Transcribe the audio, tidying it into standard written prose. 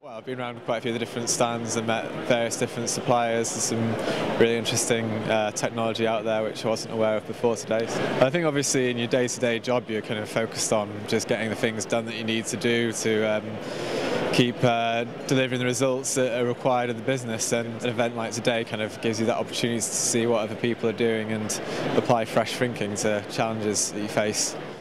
Well, I've been around quite a few of the different stands and met various different suppliers. There's some really interesting technology out there which I wasn't aware of before today. I think obviously in your day-to-day job you're kind of focused on just getting the things done that you need to do to keep delivering the results that are required of the business, and an event like today kind of gives you that opportunity to see what other people are doing and apply fresh thinking to challenges that you face.